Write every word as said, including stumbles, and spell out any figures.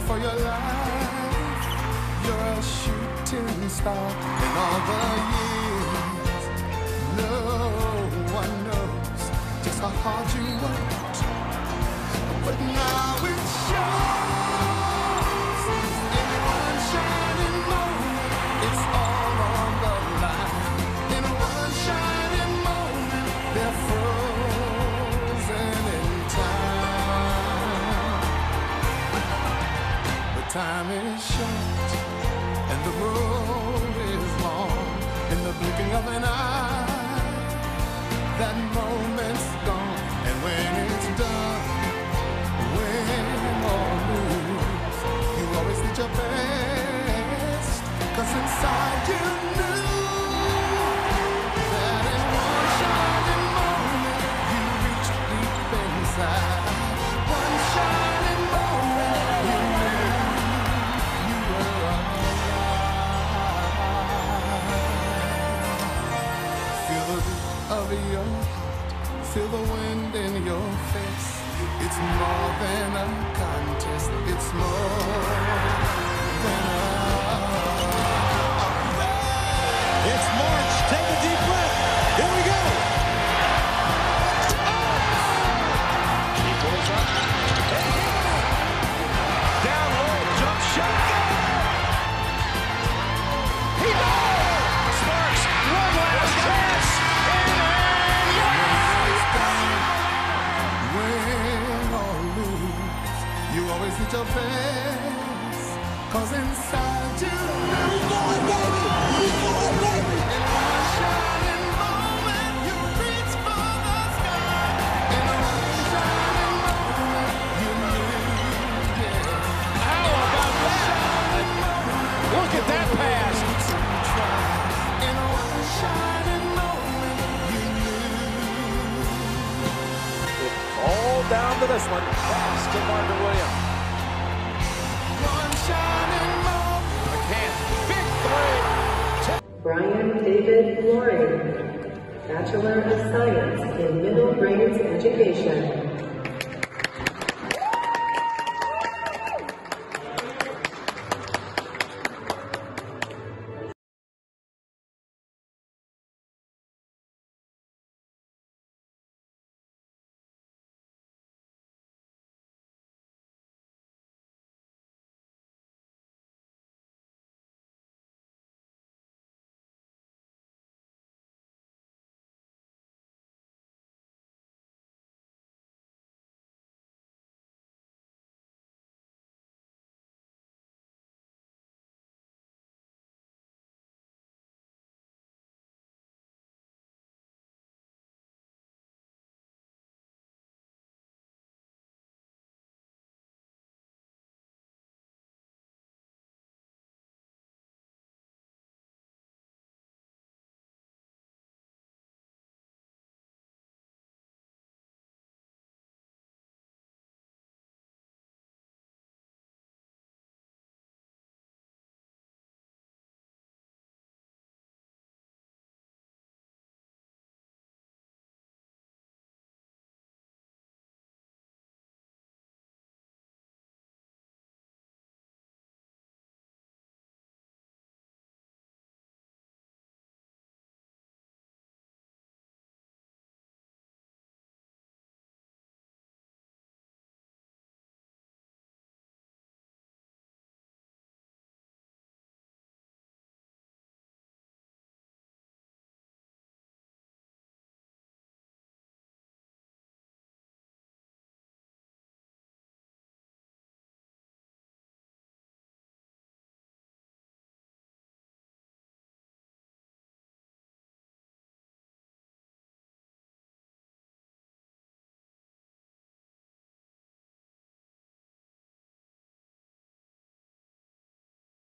for your life. You're a shooting star in all the years. No one knows just how hard you worked, but now it shows. In one shining moment, it's all on the line. In one shining moment, they're frozen in time. The time is short and the road is long. In the blinking of an eye, that moment's gone. And when it's done, win or lose, you always did your best. 'Cause inside you knew that in one shining moment you reached deep inside. One shining moment you knew you were alive. Feel the beat of your heart, feel the wind in your face. It's more than a contest, it's more than a It's March. Take a deep breath. Here we go. He pulls up. Down low, jump shot. He goes. Sparks, one last chance. win or lose. You always did your best. 'Cause inside you knew. In one shining moment, you reached for the sky. In one shining moment, you knew, yeah. How about that? Look at that pass. To try. In one shining moment, you knew. All down to this one. Pass to Marvin Williams. One shining moment. McCann, big three. Brian David Lorey, Bachelor of Science in Middle Grades Education.